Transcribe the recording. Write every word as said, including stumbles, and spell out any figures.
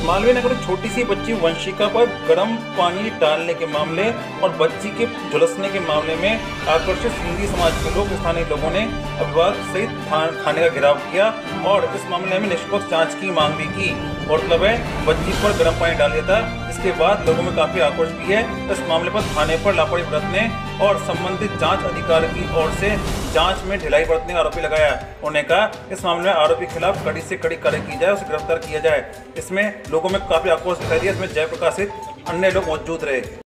मालवीय नगर में छोटी सी बच्ची वंशिका पर गर्म पानी डालने के मामले और बच्ची के झुलसने के मामले में आक्रोशित सिंधी समाज के लोग स्थानीय लोगों ने अभिभावक सहित थाने का घेराव किया और इस मामले में निष्पक्ष जांच की मांग भी की। गौरतलब है बच्ची पर गर्म पानी डाल दिया था। इसके बाद लोगों में काफी आक्रोश भी है। इस मामले पर थाने पर लापरवाही बरतने और संबंधित जांच अधिकारी की ओर से जांच में ढिलाई बरतने का आरोपी लगाया। उन्होंने कहा इस मामले में आरोपी के खिलाफ कड़ी से कड़ी कार्रवाई की जाए, उसे गिरफ्तार किया जाए। इसमें लोगों में काफी आक्रोश दिखाई दिया। इसमें जयप्रकाश सहित अन्य लोग मौजूद रहे।